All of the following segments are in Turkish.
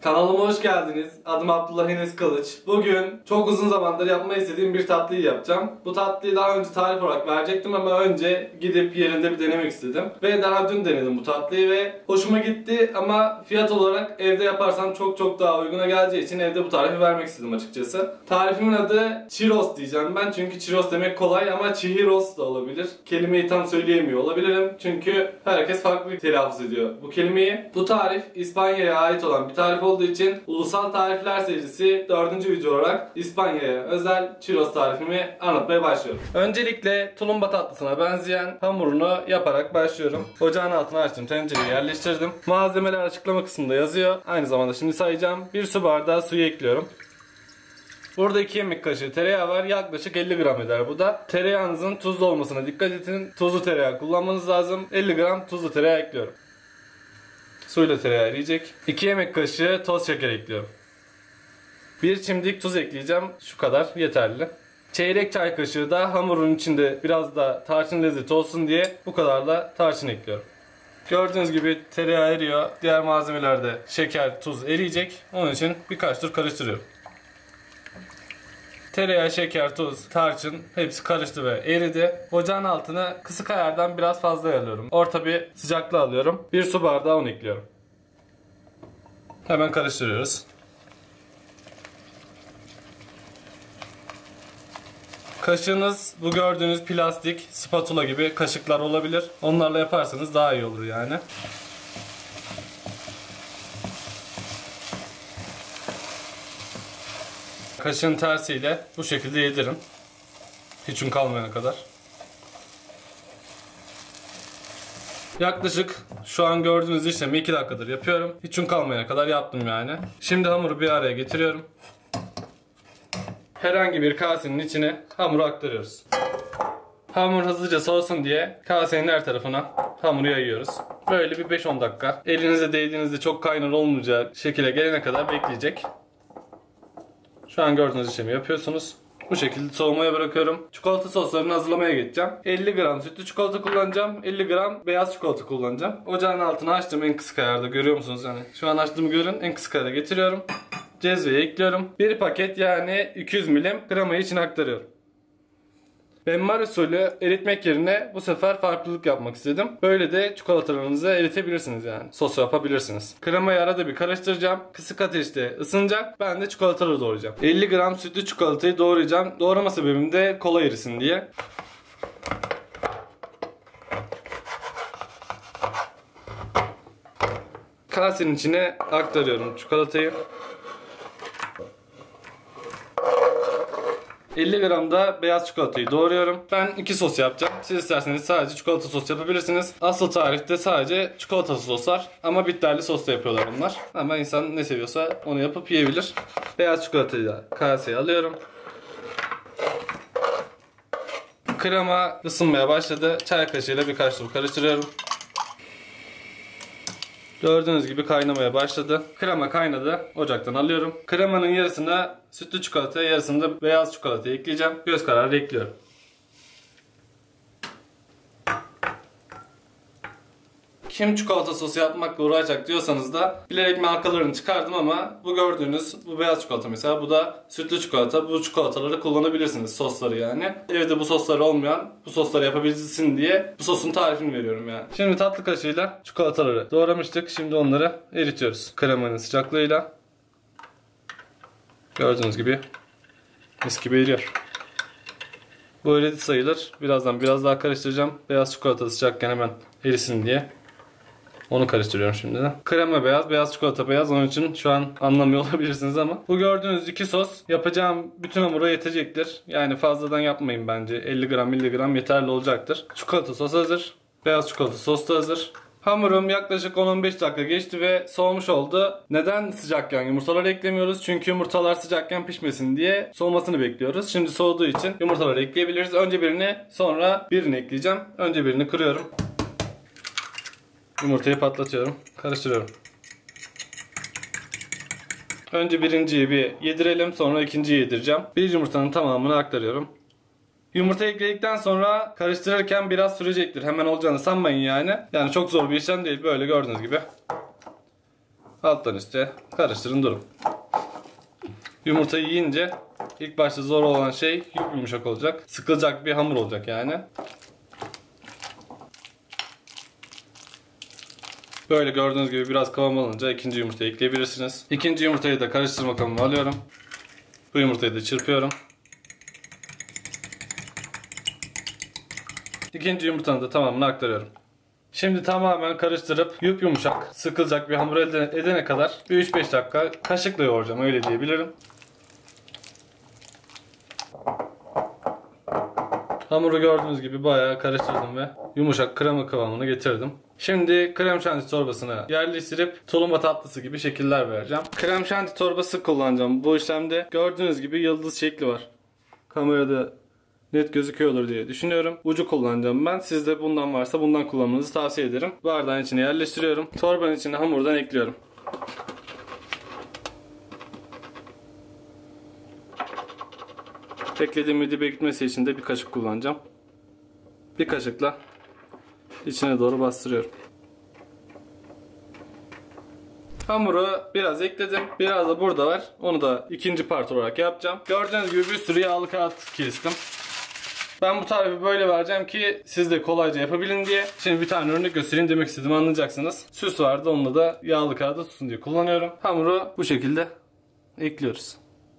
Kanalıma hoş geldiniz. Adım Abdullah Enes Kılıç. Bugün çok uzun zamandır yapmayı istediğim bir tatlıyı yapacağım. Bu tatlıyı daha önce tarif olarak verecektim ama önce gidip yerinde bir denemek istedim. Ve daha dün denedim bu tatlıyı ve hoşuma gitti ama fiyat olarak evde yaparsam çok daha uyguna geleceği için evde bu tarifi vermek istedim açıkçası. Tarifimin adı Churros diyeceğim ben çünkü churros demek kolay ama churros da olabilir. Kelimeyi tam söyleyemiyor olabilirim çünkü herkes farklı telaffuz ediyor bu kelimeyi. Bu tarif İspanya'ya ait olan bir tarif olduğu için Ulusal Tarifler serisi 4. video olarak İspanya'ya özel churros tarifimi anlatmaya başlıyorum. Öncelikle tulumba tatlısına benzeyen hamurunu yaparak başlıyorum. Ocağın altına açtım, tencereyi yerleştirdim. Malzemeler açıklama kısmında yazıyor. Aynı zamanda şimdi sayacağım. 1 su bardağı suyu ekliyorum. Burada 2 yemek kaşığı tereyağı var. Yaklaşık 50 gram eder bu da. Tereyağınızın tuzlu olmasına dikkat edin. Tuzlu tereyağı kullanmanız lazım. 50 gram tuzlu tereyağı ekliyorum. Suyla tereyağı eriyecek. 2 yemek kaşığı toz şeker ekliyorum. 1 çimdik tuz ekleyeceğim. Şu kadar yeterli. Çeyrek çay kaşığı da hamurun içinde biraz da tarçın lezzeti olsun diye bu kadarla tarçın ekliyorum. Gördüğünüz gibi tereyağı eriyor. Diğer malzemelerde şeker, tuz eriyecek. Onun için birkaç tur karıştırıyorum. Tereyağı, şeker, tuz, tarçın hepsi karıştı ve eridi. Ocağın altına kısık ayardan biraz fazla ayarlıyorum. Orta bir sıcaklığı alıyorum. 1 su bardağı un ekliyorum. Hemen karıştırıyoruz. Kaşığınız bu gördüğünüz plastik spatula gibi kaşıklar olabilir. Onlarla yaparsanız daha iyi olur yani. Kaşığın tersiyle bu şekilde yedirin. Hiç un kalmayana kadar. Yaklaşık şu an gördüğünüz işlemi 2 dakikadır yapıyorum. Hiç un kalmayana kadar yaptım yani. Şimdi hamuru bir araya getiriyorum. Herhangi bir kasenin içine hamuru aktarıyoruz. Hamur hızlıca soğusun diye kasenin her tarafına hamuru yayıyoruz. Böyle bir 5-10 dakika. Elinize değdiğinizde çok kaynar olmayacak şekilde gelene kadar bekleyecek. Şu an gördüğünüz işlemi yapıyorsunuz. Bu şekilde soğumaya bırakıyorum. Çikolata soslarını hazırlamaya geçeceğim. 50 gram sütlü çikolata kullanacağım. 50 gram beyaz çikolata kullanacağım. Ocağın altını açtım en kısık ayarda. Görüyor musunuz yani? Şu an açtığımı görün. En kısık ayarda getiriyorum. Cezveyi ekliyorum. Bir paket yani 200 milim kremayı içine aktarıyorum. Benmari usulü eritmek yerine bu sefer farklılık yapmak istedim. Böyle de çikolatalarınızı eritebilirsiniz yani. Sos yapabilirsiniz. Kremayı arada bir karıştıracağım. Kısık ateşte ısınacak. Ben de çikolataları doğrayacağım. 50 gram sütlü çikolatayı doğrayacağım. Doğrama sebebim de kolay erisin diye. Kasenin içine aktarıyorum çikolatayı. 50 gram da beyaz çikolatayı doğruyorum. Ben 2 sos yapacağım. Siz isterseniz sadece çikolata sos yapabilirsiniz. Asıl tarifte sadece çikolata soslar ama bitterli sos da yapıyorlar bunlar. Ama insan ne seviyorsa onu yapıp yiyebilir. Beyaz çikolatayı da kaseye alıyorum. Krema ısınmaya başladı. Çay kaşığıyla birkaç tur karıştırıyorum. Gördüğünüz gibi kaynamaya başladı. Krema kaynadı. Ocaktan alıyorum. Kremanın yarısına sütlü çikolata, yarısını da beyaz çikolata ekleyeceğim. Göz kararı ekliyorum. Kim çikolata sosu yapmakla uğraşacak diyorsanız da bilerek markalarını çıkardım ama bu gördüğünüz bu beyaz çikolata mesela, bu da sütlü çikolata. Bu çikolataları kullanabilirsiniz, sosları yani. Evde bu sosları olmayan bu sosları yapabilsin diye bu sosun tarifini veriyorum yani. Şimdi tatlı kaşığıyla çikolataları doğramıştık. Şimdi onları eritiyoruz kremanın sıcaklığıyla. Gördüğünüz gibi mis gibi eriyor. Bu eridi sayılır. Birazdan biraz daha karıştıracağım. Beyaz çikolata sıcakken hemen erisin diye. Onu karıştırıyorum şimdi de. Krema beyaz, beyaz çikolata beyaz. Onun için şu an anlamıyor olabilirsiniz ama bu gördüğünüz 2 sos yapacağım bütün hamura yetecektir. Yani fazladan yapmayın bence. 50 gram 50 gram yeterli olacaktır. Çikolata sos hazır. Beyaz çikolata sos da hazır. Hamurum yaklaşık 10-15 dakika geçti ve soğumuş oldu. Neden sıcakken yumurtaları eklemiyoruz? Çünkü yumurtalar sıcakken pişmesin diye soğumasını bekliyoruz. Şimdi soğuduğu için yumurtaları ekleyebiliriz. Önce birini, sonra birini ekleyeceğim. Önce birini kırıyorum. Yumurtayı patlatıyorum. Karıştırıyorum. Önce birinciyi bir yedirelim, sonra ikinciyi yedireceğim. Bir yumurtanın tamamını aktarıyorum. Yumurta ekledikten sonra karıştırırken biraz sürecektir. Hemen olacağını sanmayın yani. Yani çok zor bir işlem değil. Böyle gördüğünüz gibi. alttan üste karıştırın durun. Yumurtayı yiyince ilk başta zor olan şey yumuşak olacak. Sıkılacak bir hamur olacak yani. Böyle gördüğünüz gibi biraz kıvam alınca ikinci yumurtayı ekleyebilirsiniz. İkinci yumurtayı da karıştırma kabıma alıyorum. Bu yumurtayı da çırpıyorum. İkinci yumurtanın da tamamını aktarıyorum. Şimdi tamamen karıştırıp yumuşak, sıkılacak bir hamur elde edene kadar bir 3-5 dakika kaşıkla yoğuracağım, öyle diyebilirim. Hamuru gördüğünüz gibi bayağı karıştırdım ve yumuşak krema kıvamını getirdim. Şimdi krem şanti torbasına yerleştirip tulumba tatlısı gibi şekiller vereceğim. Krem şanti torbası kullanacağım bu işlemde. Gördüğünüz gibi yıldız şekli var. Kamerada net gözüküyordur diye düşünüyorum. Ucu kullanacağım ben. Sizde bundan varsa bundan kullanmanızı tavsiye ederim. Bardağın içine yerleştiriyorum. Torbanın içine hamurdan ekliyorum. Eklediğim dibe gitmesi için de bir kaşık kullanacağım. Bir kaşıkla içine doğru bastırıyorum. Hamuru biraz ekledim. Biraz da burada var. Onu da ikinci part olarak yapacağım. Gördüğünüz gibi bir sürü yağlı kağıt kestim. Ben bu tarifi böyle vereceğim ki siz de kolayca yapabilin diye. Şimdi bir tane örnek göstereyim, demek istediğimi anlayacaksınız. Süs vardı, onunla da yağlı kağıdı tutsun diye kullanıyorum. Hamuru bu şekilde ekliyoruz.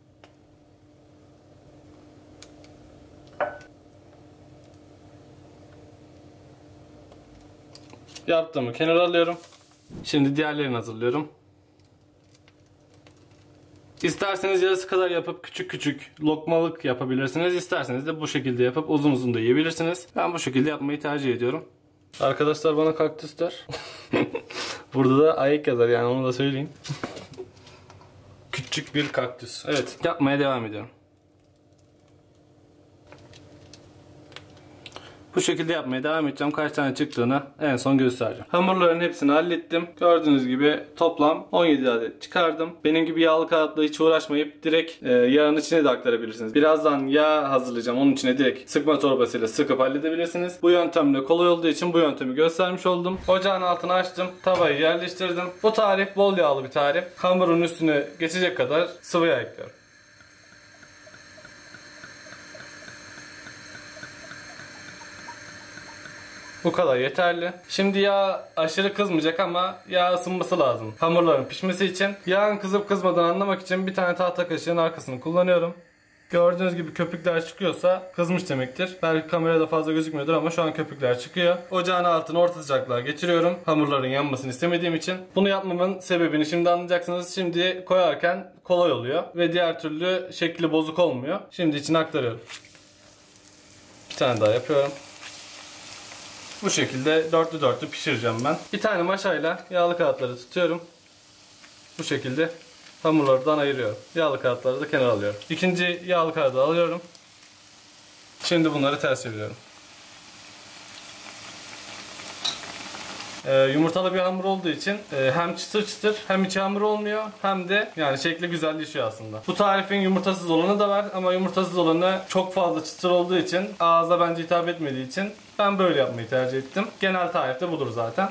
Yaptığımı kenara alıyorum. Şimdi diğerlerini hazırlıyorum. İsterseniz yarısı kadar yapıp küçük küçük lokmalık yapabilirsiniz. İsterseniz de bu şekilde yapıp uzun uzun da yiyebilirsiniz. Ben bu şekilde yapmayı tercih ediyorum. Arkadaşlar bana kaktüs der. Burada da ayık yazar, yani onu da söyleyeyim. Küçük bir kaktüs. Evet, yapmaya devam ediyorum. Bu şekilde yapmaya devam edeceğim. Kaç tane çıktığını en son göstereceğim. Hamurların hepsini hallettim. Gördüğünüz gibi toplam 17 adet çıkardım. Benim gibi yağlı kağıtla hiç uğraşmayıp direkt yağın içine de aktarabilirsiniz. Birazdan yağ hazırlayacağım. Onun içine direkt sıkma torbasıyla sıkıp halledebilirsiniz. Bu yöntemle kolay olduğu için bu yöntemi göstermiş oldum. Ocağın altını açtım. Tavayı yerleştirdim. Bu tarif bol yağlı bir tarif. Hamurun üstüne geçecek kadar sıvı yağ ekliyorum. Bu kadar yeterli. Şimdi yağ aşırı kızmayacak ama yağ ısınması lazım hamurların pişmesi için. Yağın kızıp kızmadığını anlamak için bir tane tahta kaşığın arkasını kullanıyorum. Gördüğünüz gibi köpükler çıkıyorsa kızmış demektir. Belki kamerada fazla gözükmüyordur ama şu an köpükler çıkıyor. Ocağın altını orta sıcaklığa getiriyorum. Hamurların yanmasını istemediğim için. Bunu yapmamın sebebini şimdi anlayacaksınız. Şimdi koyarken kolay oluyor ve diğer türlü şekli bozuk olmuyor. Şimdi içine aktarıyorum. Bir tane daha yapıyorum. Bu şekilde dörtlü dörtlü pişireceğim ben. Bir tane maşayla yağlı kağıtları tutuyorum. Bu şekilde hamurlardan ayırıyorum. Yağlı kağıtları da kenara alıyorum. İkinci yağlı kağıdı alıyorum. Şimdi bunları ters çeviriyorum. Yumurtalı bir hamur olduğu için hem çıtır çıtır hem içi hamur olmuyor hem de yani şekli güzelleşiyor aslında. Bu tarifin yumurtasız olanı da var ama yumurtasız olanı çok fazla çıtır olduğu için, ağza bence hitap etmediği için ben böyle yapmayı tercih ettim. Genel tarif de budur zaten.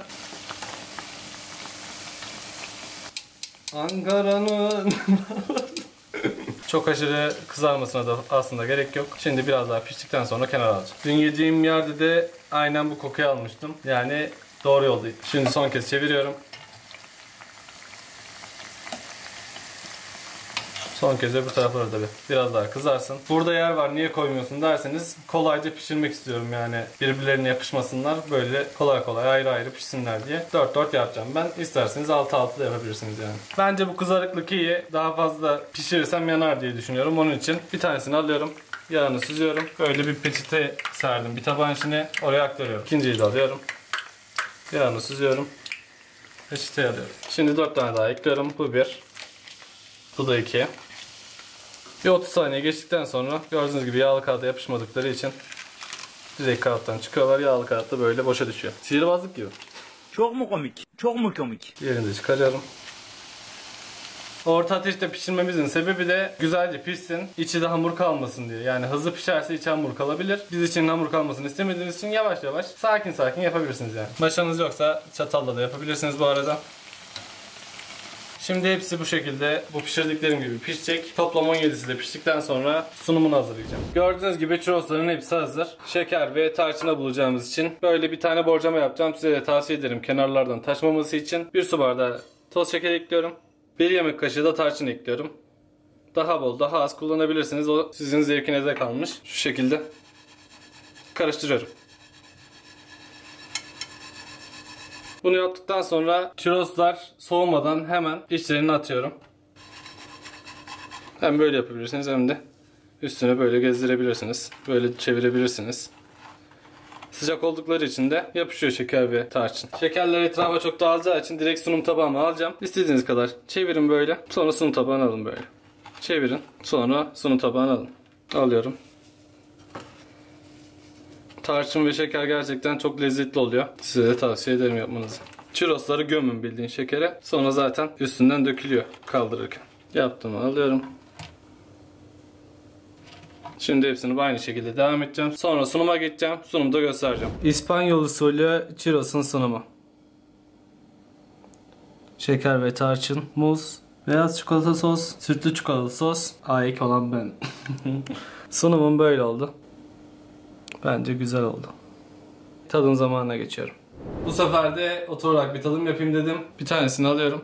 Ankara'nın çok aşırı kızarmasına da aslında gerek yok. Şimdi biraz daha piştikten sonra kenara alacağım. Dün yediğim yerde de aynen bu kokuyu almıştım. Yani doğru yoldayım. Şimdi son kez çeviriyorum. Son kez öbür tarafları da biraz daha kızarsın. Burada yer var, niye koymuyorsun derseniz kolayca pişirmek istiyorum, yani birbirlerine yapışmasınlar. Böyle kolay kolay ayrı ayrı pişsinler diye 4-4 yapacağım ben. İsterseniz 6-6 da yapabilirsiniz yani. Bence bu kızarıklık iyi. Daha fazla pişirirsem yanar diye düşünüyorum. Onun için bir tanesini alıyorum. Yağını süzüyorum. Böyle bir peçete serdim bir tabağın içine. Oraya aktarıyorum. İkinciyi de alıyorum. Yağını süzüyorum. Peçeteye alıyorum. Şimdi 4 tane daha ekliyorum. Bu 1. Bu da 2. Bir 30 saniye geçtikten sonra gördüğünüz gibi yağlı kağıda yapışmadıkları için direkt kağıttan çıkıyorlar. Yağlı kağıt da böyle boşa düşüyor. Sihirbazlık gibi. Çok mu komik? Çok mu komik? Yerini de çıkarıyorum. Orta ateşte pişirmemizin sebebi de güzelce pişsin, içi de hamur kalmasın diye. Yani hızlı pişerse içi hamur kalabilir. Biz için hamur kalmasını istemediğimiz için yavaş yavaş, sakin sakin yapabilirsiniz yani. Maşanız yoksa çatalla da yapabilirsiniz bu arada. Şimdi hepsi bu şekilde bu pişirdiklerim gibi pişecek. Toplam 17'si de piştikten sonra sunumunu hazırlayacağım. Gördüğünüz gibi churrosların hepsi hazır. Şeker ve tarçına bulacağımız için böyle bir tane borcama yapacağım. Size de tavsiye ederim kenarlardan taşmaması için. 1 su bardağı toz şeker ekliyorum. 1 yemek kaşığı da tarçın ekliyorum. Daha bol, daha az kullanabilirsiniz. O sizin zevkinize kalmış. Şu şekilde karıştırıyorum. Bunu yaptıktan sonra churroslar soğumadan hemen içlerini atıyorum. Hem böyle yapabilirsiniz hem de üstüne böyle gezdirebilirsiniz. Böyle çevirebilirsiniz. Sıcak oldukları için de yapışıyor şeker ve tarçın. Şekerler etrafa çok dağılacağı için direkt sunum tabağıma alacağım. İstediğiniz kadar çevirin böyle. Sonra sunum tabağına alın böyle. Çevirin. Sonra sunum tabağına alın. Alıyorum. Tarçın ve şeker gerçekten çok lezzetli oluyor. Size de tavsiye ederim yapmanızı. Churrosları gömün bildiğin şekere. Sonra zaten üstünden dökülüyor kaldırırken. Yaptım, alıyorum. Şimdi hepsini aynı şekilde devam edeceğim. Sonra sunuma geçeceğim. Sunumda göstereceğim. İspanyol usulü churros'un sunumu. Şeker ve tarçın, muz, beyaz çikolata sos, sütlü çikolata sos. Ayık olan ben. Sunumum böyle oldu. Bence güzel oldu. Tadım zamanına geçiyorum. Bu sefer de oturarak bir tadım yapayım dedim. Bir tanesini alıyorum.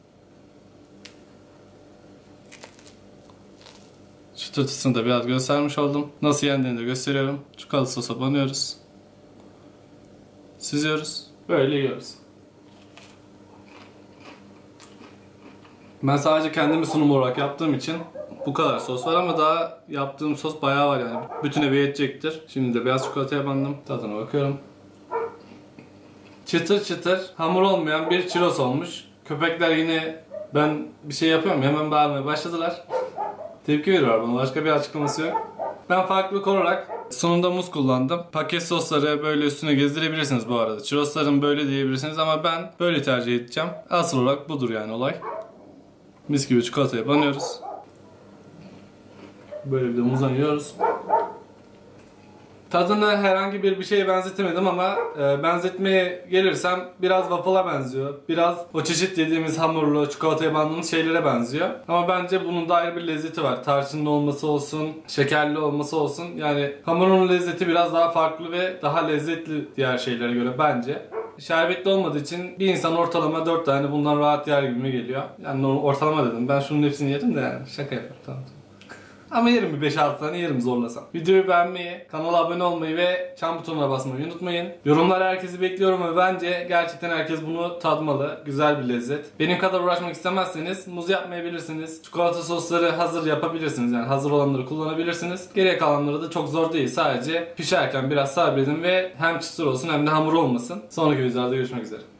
Çıtırtısını da biraz göstermiş oldum. Nasıl yendiğini de gösteriyorum. Çikolata sosa banıyoruz. Süzüyoruz. Böyle yiyoruz. Ben sadece kendimi sunum olarak yaptığım için bu kadar sos var ama daha yaptığım sos bayağı var yani. Bütün eve yetecektir. Şimdi de beyaz çikolataya bandım. Tadına bakıyorum. Çıtır çıtır, hamur olmayan bir churros olmuş. Köpekler yine ben bir şey yapıyorum hemen bağırmaya başladılar. Tepki veriyorlar bana. Başka bir açıklaması yok. Ben farklılık olarak sunumda muz kullandım. Paket sosları böyle üstüne gezdirebilirsiniz bu arada. Churrosların böyle diyebilirsiniz ama ben böyle tercih edeceğim. Asıl olarak budur yani olay. Mis gibi çikolataya banıyoruz. Böyle bir de muzdan yiyoruz. Tadını herhangi bir şeye benzetemedim ama benzetmeye gelirsem biraz waffle'a benziyor. Biraz o çeşit yediğimiz hamurlu, çikolataya bandığımız şeylere benziyor. Ama bence bunun da ayrı bir lezzeti var. Tarçınlı olması olsun, şekerli olması olsun. Yani hamurun lezzeti biraz daha farklı ve daha lezzetli diğer şeylere göre bence. Şerbetli olmadığı için bir insan ortalama 4 tane bundan rahat yer gibi geliyor. Yani ortalama dedim. Ben şunun hepsini yerim de yani şaka yapıyorum. Tamam. Ama yerim bir 5-6 tane yerim zorlasam. Videoyu beğenmeyi, kanala abone olmayı ve çan butonuna basmayı unutmayın. Yorumlara herkesi bekliyorum ve bence gerçekten herkes bunu tadmalı. Güzel bir lezzet. Benim kadar uğraşmak istemezseniz muz yapmayabilirsiniz. Çikolata sosları hazır yapabilirsiniz. Yani hazır olanları kullanabilirsiniz. Geriye kalanları da çok zor değil. Sadece pişerken biraz sabredin ve hem çıtır olsun hem de hamur olmasın. Sonraki videolarda görüşmek üzere.